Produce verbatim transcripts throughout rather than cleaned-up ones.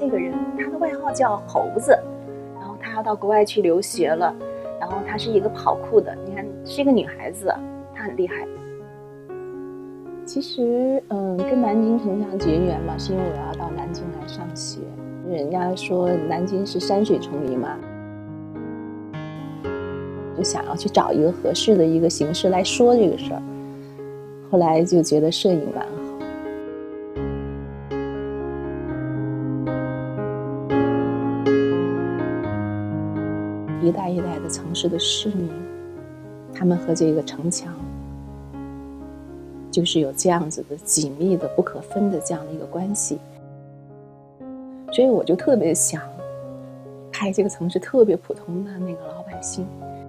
这个人，他的外号叫猴子，然后他要到国外去留学了，然后她是一个跑酷的，你看是一个女孩子，她很厉害。其实，嗯，跟南京城乡结缘嘛，是因为我要到南京来上学。人家说南京是山水丛林嘛，就想要去找一个合适的一个形式来说这个事儿。后来就觉得摄影蛮好。一代一代的城市的市民，他们和这个城墙就是有这样子的紧密的不可分的这样的一个关系，所以我就特别想拍这个城市特别普通的那个老百姓。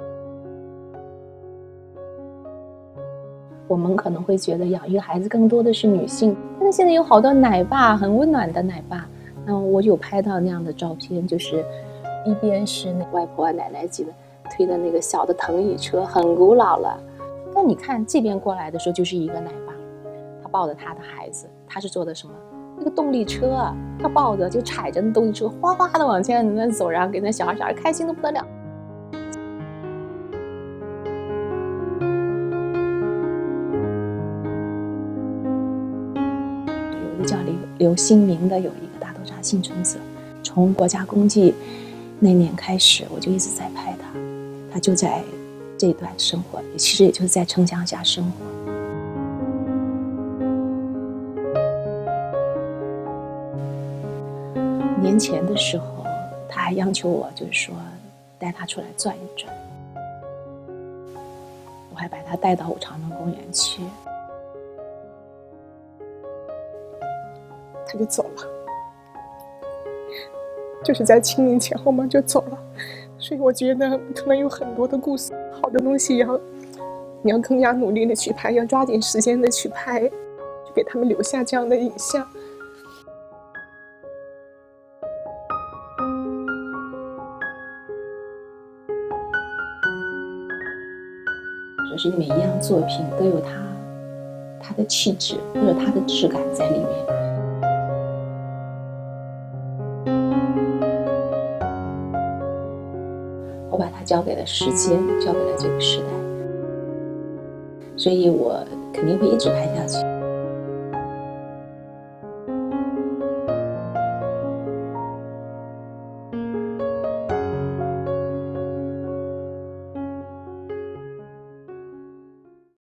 我们可能会觉得养育孩子更多的是女性，但是现在有好多奶爸，很温暖的奶爸。那我有拍到那样的照片，就是一边是那外婆奶奶级的推的那个小的藤椅车，很古老了。但你看这边过来的时候，就是一个奶爸，他抱着他的孩子，他是坐的什么？那个动力车啊，他抱着就踩着那动力车，哗哗的往前那走，然后给那小孩小孩开心的不得了。有一个叫刘刘新明的，有一个大豆茬幸存者，从国家公祭那年开始，我就一直在拍他，他就在这段生活，其实也就是在城墙下生活。年前的时候，他还央求我，就是说带他出来转一转。我还把他带到武长城公园去， 他就走了，就是在清明前后嘛就走了。所以我觉得可能有很多的故事，好的东西要你要更加努力的去拍，要抓紧时间的去拍，就给他们留下这样的影像。 就是每一样作品都有它它的气质，都有它的质感在里面。我把它交给了时间，交给了这个时代，所以我肯定会一直拍下去。